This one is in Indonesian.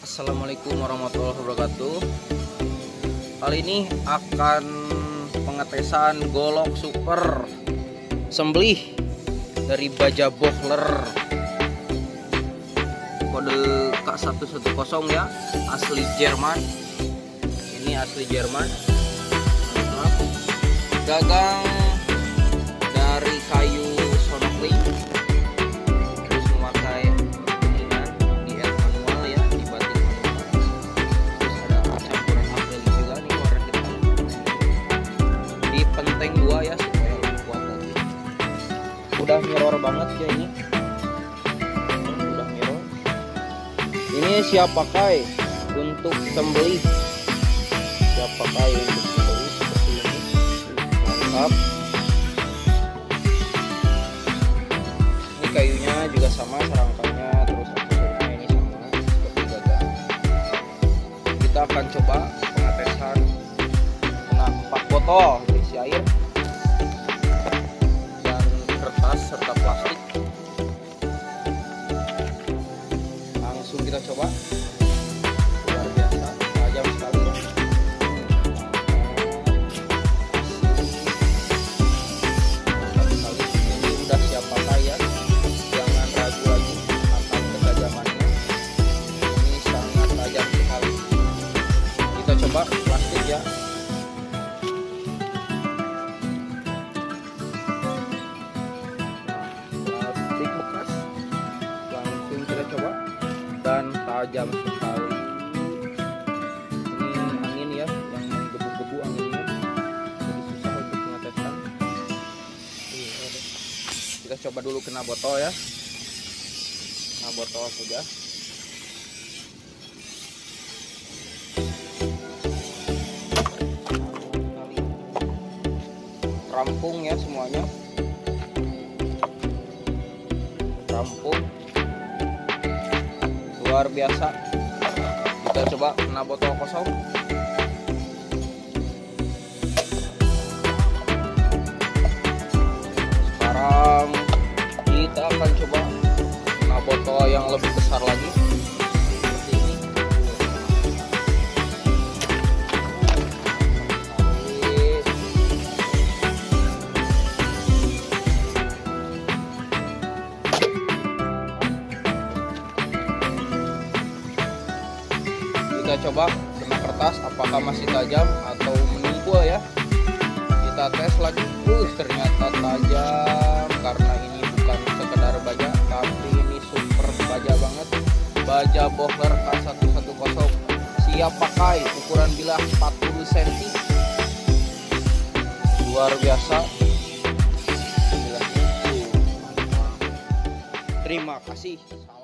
Assalamualaikum warahmatullahi wabarakatuh. Kali ini akan pengetesan golok super sembelih dari Baja Bohler kode K110 ya, asli Jerman. Ini asli Jerman. Gagang dari kayu sonokling, terus memakai kuningan di air manual ya, di batik manual. Terus ada campuran acrylic juga nih warna hitam. Di penteng 2 ya supaya lebih kuat lagi. Udah mirror banget ya ini. Udah mirror. Ini siap pakai untuk sembelih. Siap pakai untuk sembelih seperti ini. Mantap. Ini kayunya juga sama, serangkanya, terus aksesorisnya ini sama seperti gagang. Kita akan coba pengetesan kena 4 botol berisi air dan kertas serta plastik. Langsung kita coba. Luar biasa, tajam sekali ya. Udah siap pakai ya, jangan ragu lagi akan ketajamannya. Ini sangat tajam sekali. Kita coba plastik ya. Nah, plastik bekas langsung kita coba, dan tajam sekali. Ini angin ya yang menggebu-gebu anginnya, jadi susah untuk mengeteskan. Kita coba dulu kena botol ya, kena botol saja. Rampung ya semuanya, rampung, luar biasa. Kita coba kena botol kosong. Sekarang kita akan coba kena botol yang lebih besar lagi seperti ini. Kita coba kena kertas apakah masih tajam atau menempel ya. Kita tes lagi. Ternyata tajam, karena ini bukan sekedar baja, tapi ini super baja banget. Baja Bohler K110 siap pakai, ukuran bilah 40 cm. Luar biasa. Terima kasih.